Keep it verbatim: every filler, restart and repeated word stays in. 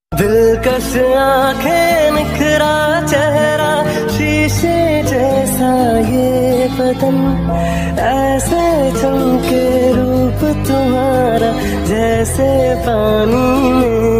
दिलकश आंखें, निखरा चेहरा, शीशे जैसा ये बदन, ऐसे चमके रूप तुम्हारा जैसे पानी में